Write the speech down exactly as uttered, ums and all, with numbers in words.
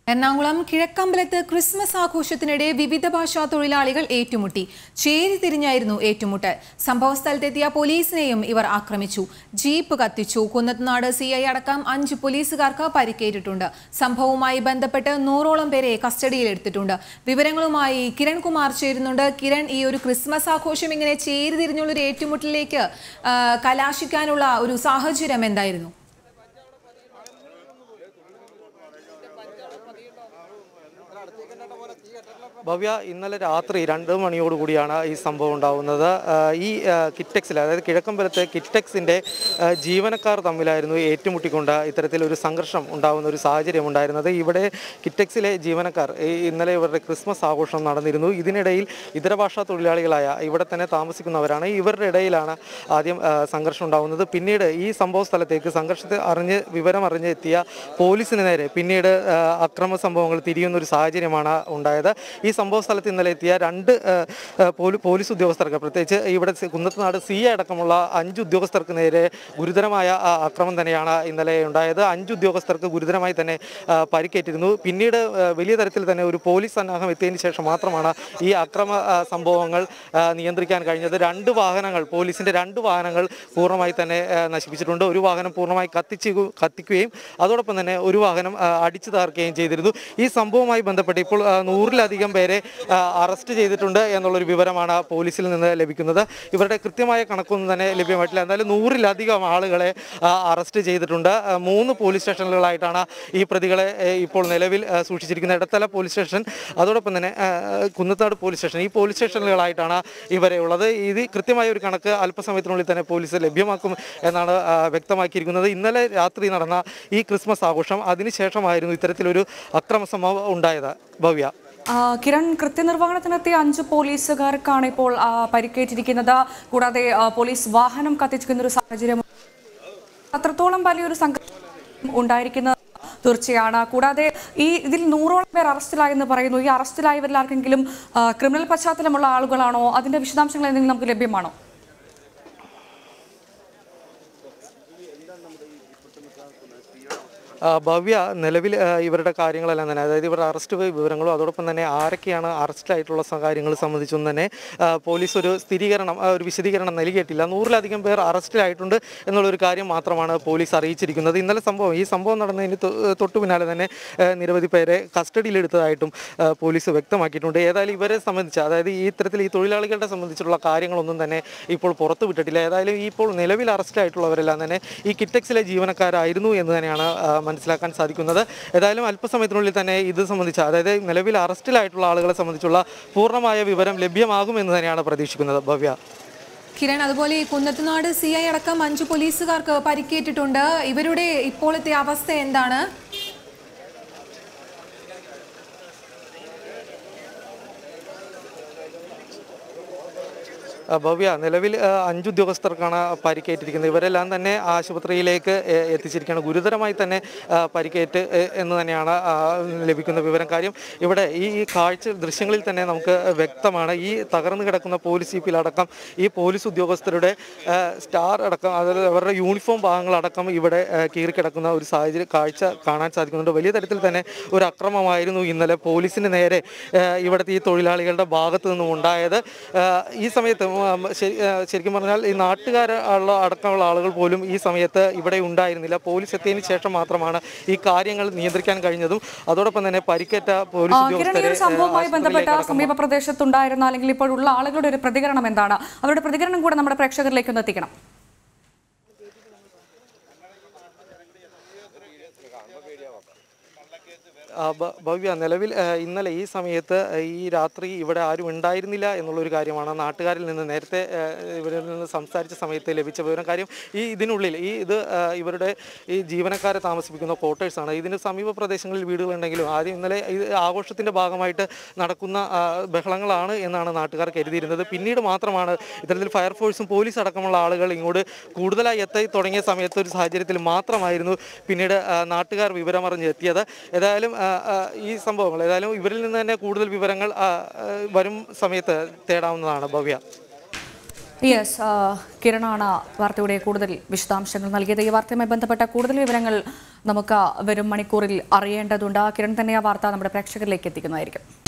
Ernakulam കിഴക്കമ്പലത്ത് Christmas ആഘോഷത്തിനിടെ വിവിധ ഭാഷാ തൊഴിലാളികൾ ഏറ്റുമുട്ടി. ചേരി തിരിഞ്ഞായിരുന്നു ഏറ്റുമുട്ടൽ. സംഭവസ്ഥലത്തെത്തിയ പോലീസിനെയും ഇവർ ആക്രമിച്ചു. ജീപ്പ് കത്തിച്ചു. കുന്നത്തുനാട് സി ഐ അടക്കം അഞ്ച് പോലീസുകാർക്ക് പരിക്കേറ്റിട്ടുണ്ട്. സംഭവവുമായി ബന്ധപ്പെട്ട് നൂറോളം പേരെ കസ്റ്റഡിയിലെടുത്തിട്ടുണ്ട്. വിവരങ്ങളുമായി കിരൺ കുമാർ ചേരുന്നുണ്ട്. കിരൺ, ഈ ഒരു ക്രിസ്മസ് ആഘോഷം ഇങ്ങനെ ചേരി തിരിഞ്ഞുള്ളൊരു ഏറ്റുമുട്ടലിലേക്ക് കലാശിക്കാനുള്ള ഒരു സാഹചര്യം എന്തായിരുന്നു? ഭവ്യ, ഇന്നലെ രാത്രി രണ്ട് മണിയോടുകൂടിയാണ് ഈ സംഭവം ഉണ്ടാകുന്നത്. ഈ കിറ്റെക്സിൽ, അതായത് കിഴക്കമ്പലത്തെ കിറ്റെക്സിൻ്റെ ജീവനക്കാർ തമ്മിലായിരുന്നു ഏറ്റുമുട്ടിക്കൊണ്ട് ഇത്തരത്തിലൊരു സംഘർഷം ഉണ്ടാകുന്ന ഒരു സാഹചര്യം ഉണ്ടായിരുന്നത്. ഇവിടെ കിറ്റെക്സിലെ ജീവനക്കാർ ഇന്നലെ ഇവരുടെ ക്രിസ്മസ് ആഘോഷം നടന്നിരുന്നു. ഇതിനിടയിൽ ഇതര ഭാഷാ തൊഴിലാളികളായ ഇവിടെ തന്നെ താമസിക്കുന്നവരാണ്. ഇവരുടെ ഇടയിലാണ് ആദ്യം സംഘർഷം ഉണ്ടാകുന്നത്. പിന്നീട് ഈ സംഭവ സ്ഥലത്തേക്ക് സംഘർഷത്തെ അറിഞ്ഞ് വിവരം അറിഞ്ഞ് എത്തിയ പോലീസിന് നേരെ പിന്നീട് അക്രമ സംഭവങ്ങൾ തിരിയുന്നൊരു സാഹചര്യമാണ് ഉണ്ടായത്. ഈ സംഭവ സ്ഥലത്ത് ഇന്നലെ എത്തിയ രണ്ട് പോലീസ് ഉദ്യോഗസ്ഥർക്ക്, പ്രത്യേകിച്ച് ഇവിടെ കുന്നത്തുനാട് സി എ അടക്കമുള്ള അഞ്ച് ഉദ്യോഗസ്ഥർക്ക് നേരെ ഗുരുതരമായ ആക്രമണം തന്നെയാണ് ഇന്നലെ ഉണ്ടായത്. അഞ്ച് ഉദ്യോഗസ്ഥർക്ക് ഗുരുതരമായി തന്നെ പരിക്കേറ്റിരുന്നു. പിന്നീട് വലിയ തരത്തിൽ തന്നെ ഒരു പോലീസ് സന്നാഹം എത്തിയതിന് ശേഷം മാത്രമാണ് ഈ അക്രമ സംഭവങ്ങൾ നിയന്ത്രിക്കാൻ കഴിഞ്ഞത്. രണ്ട് വാഹനങ്ങൾ, പോലീസിൻ്റെ രണ്ട് വാഹനങ്ങൾ പൂർണ്ണമായി തന്നെ നശിപ്പിച്ചിട്ടുണ്ട്. ഒരു വാഹനം പൂർണ്ണമായി കത്തിച്ച് കത്തിക്കുകയും അതോടൊപ്പം തന്നെ ഒരു വാഹനം അടിച്ചു തകർക്കുകയും ചെയ്തിരുന്നു. ഈ സംഭവവുമായി ബന്ധപ്പെട്ട് ഇപ്പോൾ നൂറിലധികം പേരെ അറസ്റ്റ് ചെയ്തിട്ടുണ്ട് എന്നുള്ളൊരു വിവരമാണ് പോലീസിൽ നിന്ന് ലഭിക്കുന്നത്. ഇവരുടെ കൃത്യമായ കണക്കൊന്നും തന്നെ ലഭ്യമായിട്ടില്ല. എന്തായാലും നൂറിലധികം ആളുകളെ അറസ്റ്റ് ചെയ്തിട്ടുണ്ട്. മൂന്ന് പോലീസ് സ്റ്റേഷനുകളായിട്ടാണ് ഈ പ്രതികളെ ഇപ്പോൾ നിലവിൽ സൂക്ഷിച്ചിരിക്കുന്നത്. ഇടത്തല പോലീസ് സ്റ്റേഷൻ, അതോടൊപ്പം തന്നെ കുന്നത്തുനാട് പോലീസ് സ്റ്റേഷൻ, ഈ പോലീസ് സ്റ്റേഷനുകളായിട്ടാണ് ഇവരെ ഉള്ളത്. ഇത് കൃത്യമായ ഒരു കണക്ക് അല്പസമയത്തിനുള്ളിൽ തന്നെ പോലീസ് ലഭ്യമാക്കും എന്നാണ് വ്യക്തമാക്കിയിരിക്കുന്നത്. ഇന്നലെ രാത്രി നടന്ന ഈ ക്രിസ്മസ് ആഘോഷം, അതിനുശേഷമായിരുന്നു ഇത്തരത്തിലൊരു അക്രമ സംഭവം ഉണ്ടായത്. ഭവ്യ, കിരൺ, കൃത്യനിർവഹണത്തിനെത്തിയ അഞ്ച് പോലീസുകാർക്കാണ് ഇപ്പോൾ പരിക്കേറ്റിരിക്കുന്നത്. കൂടാതെ പോലീസ് വാഹനം കത്തിച്ചിരിക്കുന്ന ഒരു സാഹചര്യം, അത്രത്തോളം വലിയൊരു സംഘർഷം ഉണ്ടായിരിക്കുന്നത് തീർച്ചയാണ്. കൂടാതെ ഈ ഇതിൽ നൂറോളം പേർ അറസ്റ്റിലായെന്ന് പറയുന്നു. ഈ അറസ്റ്റിലായവരിൽ ആർക്കെങ്കിലും ക്രിമിനൽ പശ്ചാത്തലമുള്ള ആളുകളാണോ? അതിന്റെ വിശദാംശങ്ങൾ എന്തെങ്കിലും നമുക്ക് ലഭ്യമാണോ? ഭവ്യ, നിലവിൽ ഇവരുടെ കാര്യങ്ങളെല്ലാം തന്നെ, അതായത് ഇവരുടെ അറസ്റ്റ് വിവരങ്ങളും അതോടൊപ്പം തന്നെ ആരൊക്കെയാണ് അറസ്റ്റിലായിട്ടുള്ള കാര്യങ്ങൾ സംബന്ധിച്ചൊന്നും തന്നെ പോലീസ് ഒരു സ്ഥിരീകരണം, ഒരു വിശദീകരണം നൽകിയിട്ടില്ല. നൂറിലധികം പേർ അറസ്റ്റിലായിട്ടുണ്ട് എന്നുള്ളൊരു കാര്യം മാത്രമാണ് പോലീസ് അറിയിച്ചിരിക്കുന്നത്. ഇന്നലെ സംഭവം ഈ സംഭവം നടന്നതിന് തൊട്ടു പിന്നാലെ തന്നെ നിരവധി പേരെ കസ്റ്റഡിയിലെടുത്തതായിട്ടും പോലീസ് വ്യക്തമാക്കിയിട്ടുണ്ട്. ഏതായാലും ഇവരെ സംബന്ധിച്ച്, അതായത് ഈ ഇത്തരത്തിൽ ഈ തൊഴിലാളികളുടെ സംബന്ധിച്ചുള്ള കാര്യങ്ങളൊന്നും തന്നെ ഇപ്പോൾ പുറത്തു വിട്ടിട്ടില്ല. ഏതായാലും ഇപ്പോൾ നിലവിൽ അറസ്റ്റിലായിട്ടുള്ളവരെല്ലാം തന്നെ ഈ കിറ്റെക്സിലെ ജീവനക്കാരായിരുന്നു എന്ന് തന്നെയാണ് മനസ്സിലാക്കാൻ സാധിക്കുന്നത്. ഏതായാലും അല്പസമയത്തിനുള്ളിൽ തന്നെ ഇത് സംബന്ധിച്ച്, അതായത് നിലവിൽ അറസ്റ്റിലായിട്ടുള്ള ആളുകളെ സംബന്ധിച്ചുള്ള പൂർണ്ണമായ വിവരം ലഭ്യമാകുമെന്ന് തന്നെയാണ് പ്രതീക്ഷിക്കുന്നത്. ഭവ്യ, കിരൺ, അതുപോലെ ഈ കുന്നത്തുനാട് സി ഐ അടക്കം അഞ്ച് പോലീസുകാർക്ക് പരിക്കേറ്റിട്ടുണ്ട്. ഇവരുടെ ഇപ്പോഴത്തെ അവസ്ഥ എന്താണ്? ഭവ്യ, നിലവിൽ അഞ്ച് ഉദ്യോഗസ്ഥർക്കാണ് പരിക്കേറ്റിരിക്കുന്നത്. ഇവരെല്ലാം തന്നെ ആശുപത്രിയിലേക്ക് എത്തിച്ചിരിക്കുകയാണ്. ഗുരുതരമായി തന്നെ പരിക്കേറ്റ് എന്ന് തന്നെയാണ് ലഭിക്കുന്ന വിവരം. കാര്യം ഇവിടെ ഈ കാഴ്ച ദൃശ്യങ്ങളിൽ തന്നെ നമുക്ക് വ്യക്തമാണ്. ഈ തകർന്നു കിടക്കുന്ന പോലീസ് ജീപ്പിലടക്കം ഈ പോലീസ് ഉദ്യോഗസ്ഥരുടെ സ്റ്റാർ അടക്കം, അതായത് അവരുടെ യൂണിഫോം ഭാഗങ്ങളടക്കം ഇവിടെ കീറിക്കിടക്കുന്ന ഒരു സാഹചര്യം കാഴ്ച കാണാൻ സാധിക്കുന്നുണ്ട്. വലിയ തരത്തിൽ തന്നെ ഒരു അക്രമമായിരുന്നു ഇന്നലെ പോലീസിന് നേരെ ഇവിടുത്തെ ഈ തൊഴിലാളികളുടെ ഭാഗത്തു നിന്നും ഉണ്ടായത്. ഈ സമയത്ത് ശരിക്കും പറഞ്ഞാൽ ഈ നാട്ടുകാർ അടക്കമുള്ള ആളുകൾ പോലും ഈ സമയത്ത് ഇവിടെ ഉണ്ടായിരുന്നില്ല. പോലീസ് എത്തിയതിനു ശേഷം മാത്രമാണ് ഈ കാര്യങ്ങൾ നിയന്ത്രിക്കാൻ കഴിഞ്ഞതും. അതോടൊപ്പം തന്നെ പരിക്കേറ്റ പോലീസ് ഉദ്യോഗസ്ഥരെ സംഭവവുമായി ബന്ധപ്പെട്ട സമീപ പ്രദേശത്തുണ്ടായിരുന്ന അല്ലെങ്കിൽ ഇപ്പോഴുള്ള ആളുകളുടെ ഒരു പ്രതികരണം എന്താണ്? അവരുടെ പ്രതികരണം കൂടെ നമ്മുടെ പ്രേക്ഷകരിലേക്ക് ഒന്ന് എത്തിക്കണം. ഭവ്യ, നിലവിൽ ഇന്നലെ ഈ സമയത്ത് ഈ രാത്രി ഇവിടെ ആരും ഉണ്ടായിരുന്നില്ല എന്നുള്ളൊരു കാര്യമാണ് നാട്ടുകാരിൽ നിന്ന് നേരത്തെ ഇവരിൽ നിന്ന് സംസാരിച്ച സമയത്ത് ലഭിച്ച വിവരം. കാര്യം ഈ ഇതിനുള്ളിൽ ഈ ഇത് ഇവരുടെ ഈ ജീവനക്കാരെ താമസിപ്പിക്കുന്ന ക്വാർട്ടേഴ്സാണ്. ഇതിന് സമീപ പ്രദേശങ്ങളിൽ വീടുകളുണ്ടെങ്കിലും ആദ്യം ഇന്നലെ ഇത് ആഘോഷത്തിൻ്റെ ഭാഗമായിട്ട് നടക്കുന്ന ബഹളങ്ങളാണ് എന്നാണ് നാട്ടുകാർ കരുതിയിരുന്നത്. പിന്നീട് മാത്രമാണ് ഇത്തരത്തിൽ ഫയർഫോഴ്സും പോലീസ് അടക്കമുള്ള ആളുകൾ ഇങ്ങോട്ട് കൂടുതലായി എത്തി തുടങ്ങിയ സമയത്ത് ഒരു സാഹചര്യത്തിൽ മാത്രമായിരുന്നു പിന്നീട് നാട്ടുകാർ വിവരമറിഞ്ഞ് എത്തിയത്. ഏതായാലും ഈ സംഭവങ്ങൾ, ഏതായാലും ഇവരിൽ നിന്ന് തന്നെ കൂടുതൽ വിവരങ്ങൾ വരും സമയത്ത് തേടാവുന്നതാണ്. ഭവ്യ, യെസ്, കിരണാണ് വാർത്തയുടെ കൂടുതൽ വിശദാംശങ്ങൾ നൽകിയത്. ഈ വാർത്തയുമായി ബന്ധപ്പെട്ട കൂടുതൽ വിവരങ്ങൾ നമുക്ക് വരും മണിക്കൂറിൽ അറിയേണ്ടതുണ്ട്. കിരൺ തന്നെ ആ വാർത്ത നമ്മുടെ പ്രേക്ഷകരിലേക്ക് എത്തിക്കുന്നതായിരിക്കും.